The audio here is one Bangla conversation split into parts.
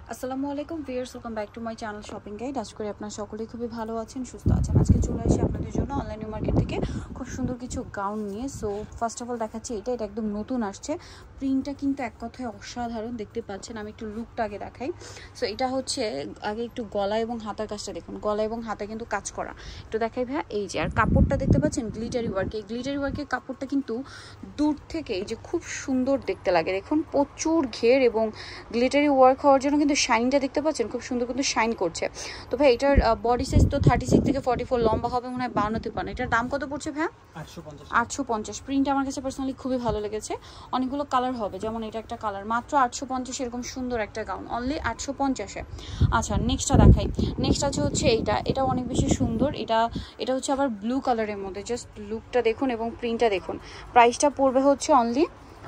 আসসালামু আলাইকুম viewers, welcome back to my channel shopping guide. আশা করি আপনারা সকলেই খুবই ভালো আছেন, সুস্থ আছেন। আজকে চলে আসি আপনাদের জন্য অনলাইন মার্কেট থেকে খুব সুন্দর কিছু গাউন নিয়ে। সো ফার্স্ট অফ অল দেখাচ্ছি, এটা একদম নতুন আসছে। প্রিন্টটা কিন্তু এক কথায় অসাধারণ, দেখতে পাচ্ছেন। আমি একটু লুকটা আগে দেখাই। সো এটা হচ্ছে আগে একটু গলা এবং হাতার কাজটা দেখুন, গলা এবং হাতে কিন্তু কাজ করা। একটু দেখাই ভাইয়া, এই যে আর কাপড়টা দেখতে পাচ্ছেন গ্লিটারি ওয়ার্ক। এই গ্লিটারি ওয়ার্কের কাপড়টা কিন্তু দূর থেকে এই যে খুব সুন্দর দেখতে লাগে। দেখুন প্রচুর ঘের এবং গ্লিটারি ওয়ার্ক হওয়ার জন্য কিন্তু শাইনটা দেখতে পাচ্ছেন, খুব সুন্দর কিন্তু শাইন করছে। তো ভাই এটার বডি সাইজ তো 36 থেকে 44, লম্বা হবে মনে হয় 52-53। এটার দাম কত পড়ছে ভাই? 850। প্রিন্ট আমার কাছে পার্সোনালি খুবই ভালো লেগেছে। অনেকগুলো কালার হবে, যেমন এটা একটা কালার, মাত্র 850। এরকম সুন্দর একটা গাউন অনলি 850-এ। আচ্ছা নেক্সটটা দেখাই। নেক্সট আছে হচ্ছে এটা অনেক বেশি সুন্দর। এটা হচ্ছে আবার ব্লু কালারের মধ্যে। জাস্ট লুকটা দেখুন এবং প্রিন্টটা দেখুন। প্রাইসটা পড়বে হচ্ছে অনলি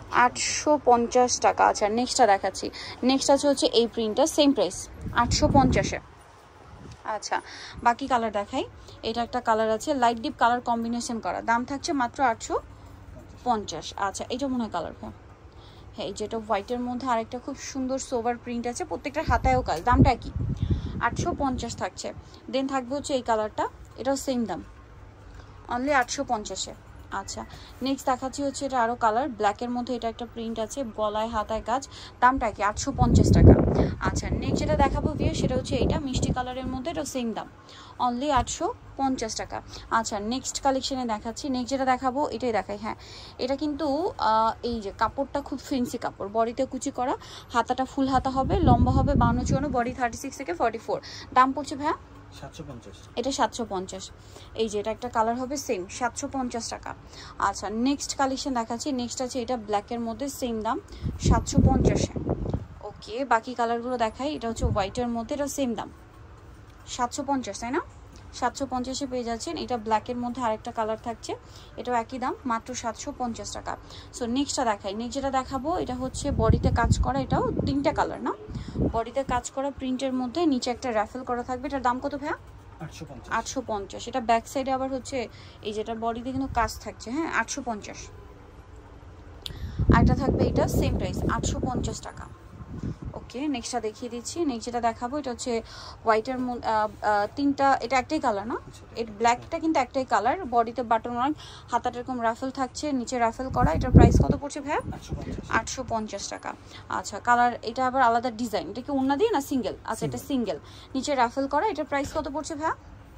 850 টাকা। আচ্ছা নেক্সটটা দেখাচ্ছি। নেক্সট আছে হচ্ছে এই প্রিন্টটা, সেম প্রাইস 850-এ। আচ্ছা বাকি কালার দেখাই। এটা একটা কালার আছে, লাইট ডিপ কালার কম্বিনেশন করা, দাম থাকছে মাত্র 850। আচ্ছা এটা মনে হয় কালার। হ্যাঁ এই যেটা হোয়াইটের মধ্যে আরেকটা খুব সুন্দর সোভার প্রিন্ট আছে, প্রত্যেকটা হাতায়ও কাজ। দামটা কি? 850 থাকছে। দেন থাকবে হচ্ছে এই কালারটা, এটাও সেম দাম, অনলি 850-এ। আচ্ছা নেক্সট দেখাচ্ছি হচ্ছে এটা আরও কালার, ব্ল্যাকের মধ্যে এটা একটা প্রিন্ট আছে, গলায় হাতায় কাজ। দামটা কি? 850 টাকা। আচ্ছা নেক্সট যেটা দেখাবো ভিউ, সেটা হচ্ছে এইটা মিষ্টি কালারের মধ্যে, এটা সেম দাম, অনলি 850 টাকা। আচ্ছা নেক্সট কালেকশনে দেখাচ্ছি। নেক্সট যেটা দেখাবো এটাই দেখাই। হ্যাঁ এটা কিন্তু এই যে কাপড়টা খুব ফেন্সি কাপড়, বডিতে কুচি করা, হাতাটা ফুল হাতা হবে, লম্বা হবে 52-54, বডি 36 থেকে 44। দাম পড়ছে ভাইয়া 750। এটা 750। এই যে এটা একটা কালার হবে, সেম 750 টাকা। আচ্ছা নেক্সট কালেকশন দেখাচ্ছি। নেক্সট আছে এটা ব্ল্যাকের মধ্যে, সেম দাম 750-এ। ওকে বাকি কালারগুলো দেখাই। এটা হচ্ছে হোয়াইটের মধ্যে, এটা সেম দাম 750, তাই না? 750-এ পেয়ে যাচ্ছেন। এটা ব্ল্যাকের মধ্যে আরেকটা কালার থাকছে, এটাও একই দাম, মাত্র 750 টাকা। সো নেক্সটটা দেখাই। নেক্সট যেটা দেখাবো এটা হচ্ছে বডিতে কাজ করা, এটাও তিনটা কালার না, বডিতে কাজ করা প্রিন্টের মধ্যে, নিচে একটা র্যাফেল করা থাকবে। এটার দাম কত ভাইয়া? 850। এটা ব্যাক সাইডে আবার হচ্ছে এই যেটা বডিতে কিন্তু কাজ থাকছে। হ্যাঁ 850। আরেকটা থাকবে এটা সেম প্রাইস 850 টাকা। ওকে নেক্সটটা দেখিয়ে দিচ্ছি। নেক্সট যেটা দেখাবো এটা হচ্ছে হোয়াইটের তিনটা, এটা একটাই কালার না, এর ব্ল্যাকটা কিন্তু একটাই কালার, বডিতে বাটন ওয়ার্ক, হাতাটা এরকম রাফেল থাকছে, নিচে রাফেল করা। এটার প্রাইস কত পড়ছে ভাইয়া? 850 টাকা। আচ্ছা কালার এটা আবার আলাদা ডিজাইন, এটা কি ওন্না দিয়ে না সিঙ্গেল? আচ্ছা এটা সিঙ্গেল, নিচে রাফেল করা। এটার প্রাইস কত পড়ছে ভাইয়া?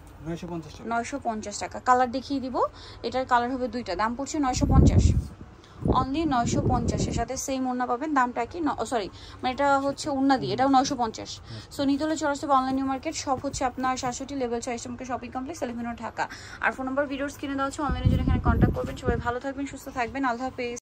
950 টাকা। কালার দেখিয়ে দিব। এটার কালার হবে দুইটা, দাম পড়ছে 950, অনলি 950-এর সাথে সেম ওড়না পাবেন। দামটা কি? সরি মানে এটা হচ্ছে ওড়না দিয়ে, এটাও 950। সো নিতে হলে চলে আসতে হবে অনলাইন নিউ মার্কেট, সব হচ্ছে আপনার 67 লেভেল 6 নম্বর shopping complex, Elephant Road, Dhaka. আর ফোন নাম্বার ভিডিওস কিনে দেওয়া হচ্ছে, অনলাইনের জন্য এখানে কন্ট্যাক্ট করবেন। সবাই ভালো থাকবেন, সুস্থ থাকবেন, আল্লাহ হাফেজ।